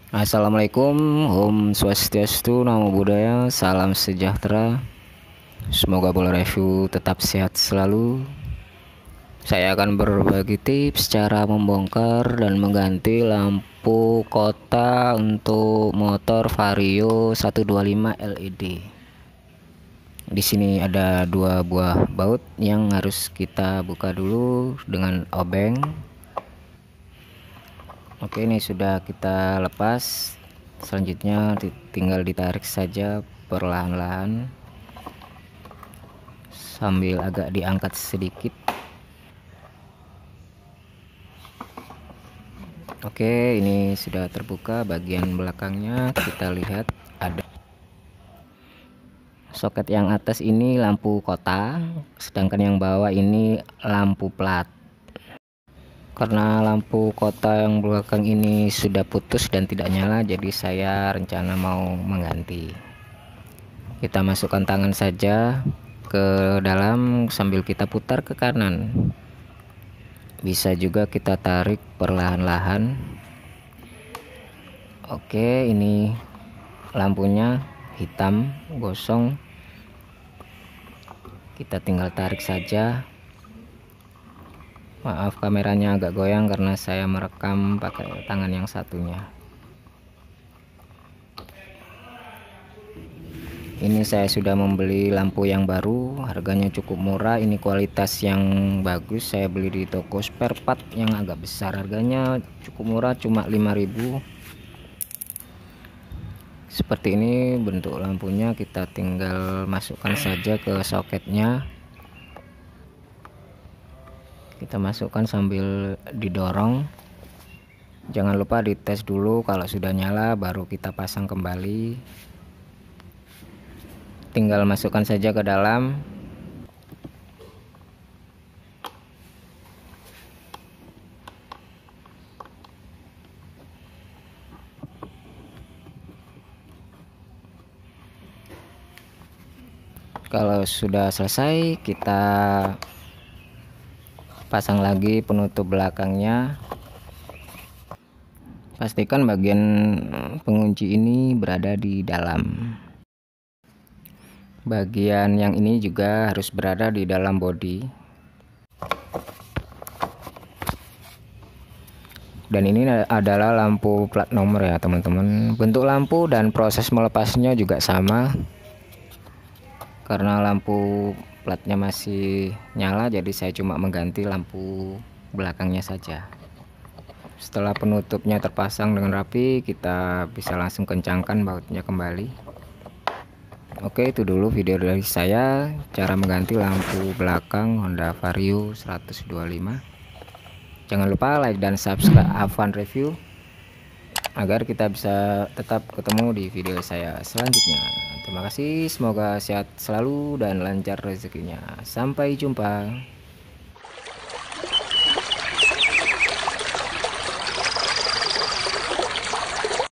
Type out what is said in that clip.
Assalamualaikum, Om Swastiastu, Namo Buddhaya, salam sejahtera. Semoga Bola Review tetap sehat selalu. Saya akan berbagi tips cara membongkar dan mengganti lampu kota untuk motor Vario 125 LED. Di sini ada dua buah baut yang harus kita buka dulu dengan obeng. Oke, ini sudah kita lepas. Selanjutnya tinggal ditarik saja perlahan-lahan sambil agak diangkat sedikit. Oke, ini sudah terbuka bagian belakangnya. Kita lihat ada soket yang atas ini lampu kota, sedangkan yang bawah ini lampu plat. Karena lampu kota yang belakang ini sudah putus dan tidak nyala, jadi saya rencana mau mengganti. Kita masukkan tangan saja ke dalam sambil kita putar ke kanan. Bisa juga kita tarik perlahan-lahan. Oke, ini lampunya hitam gosong. Kita tinggal tarik saja. Maaf, kameranya agak goyang karena saya merekam pakai tangan yang satunya. Ini saya sudah membeli lampu yang baru, harganya cukup murah. Ini kualitas yang bagus. Saya beli di toko spare part yang agak besar, harganya cukup murah, cuma 5.000. Seperti ini bentuk lampunya. Kita tinggal masukkan saja ke soketnya. Kita masukkan sambil didorong. Jangan lupa dites dulu, kalau sudah nyala baru kita pasang kembali. Tinggal masukkan saja ke dalam. Kalau sudah selesai, kita pasang lagi penutup belakangnya. Pastikan bagian pengunci ini berada di dalam. Bagian yang ini juga harus berada di dalam bodi. Dan ini adalah lampu plat nomor ya teman-teman. Bentuk lampu dan proses melepasnya juga sama. Karena lampu platnya masih nyala, jadi saya cuma mengganti lampu belakangnya saja. Setelah penutupnya terpasang dengan rapi, kita bisa langsung kencangkan bautnya kembali. Oke, itu dulu video dari saya, cara mengganti lampu belakang Honda Vario 125. Jangan lupa like dan subscribe Avan Review agar kita bisa tetap ketemu di video saya selanjutnya. Terima kasih, semoga sehat selalu dan lancar rezekinya. Sampai jumpa.